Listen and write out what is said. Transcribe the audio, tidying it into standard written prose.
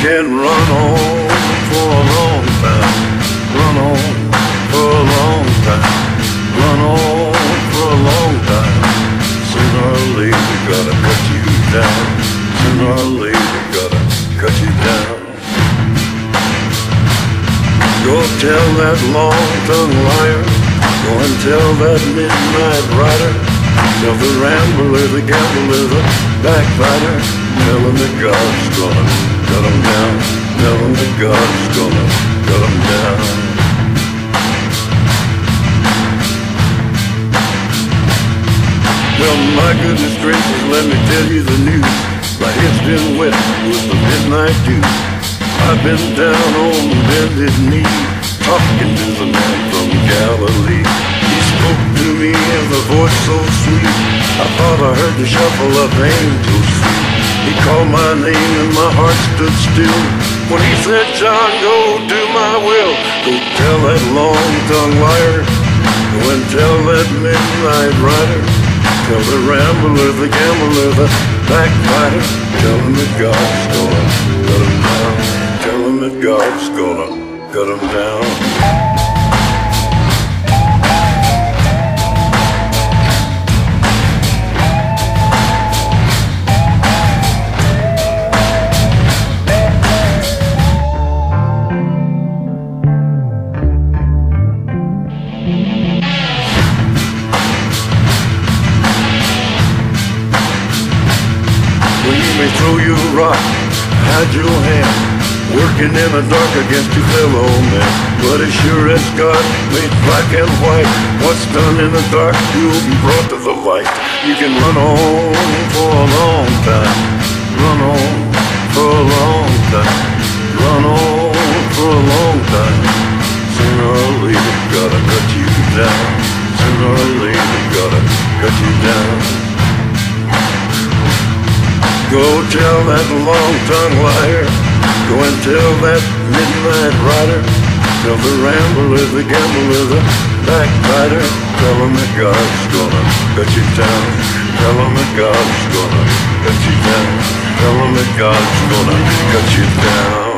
can run on for a long time, run on for a long time, run on for a long time. Sooner or later gotta cut you down, sooner or later gotta cut you down. Go tell that long-tongued liar, go and tell that midnight rider, tell the rambler, the gambler, the backbiter, tell him that God's gonna cut him down, tell him that God's gonna cut him down. Well, my goodness gracious, let me tell you the news. My head's been wet with the midnight dew. I've been down on bended knee, talking to the man from Galilee. He spoke to me in a voice so sweet, I thought I heard the shuffle of angels feet. He called my name and my heart stood still when he said, John, go do my will. Go tell that long-tongued liar, go and tell that midnight rider, tell the rambler, the gambler, the backbiter, tell him that God's gonna cut him down, tell him that God's gonna cut him down. Throw you a rock, hide your hand, working in the dark against your fellow man. But as sure as God made black and white, what's done in the dark will be brought to the light. You can run on for a long time, run on for a long time, run on for a long time. Sooner or later gotta cut you down, sooner or later gotta cut you down. Go tell that long-tongued liar, go and tell that midnight rider, tell the rambler, the gambler, the backbiter, tell him that God's gonna cut you down, tell him that God's gonna cut you down, tell him that God's gonna cut you down.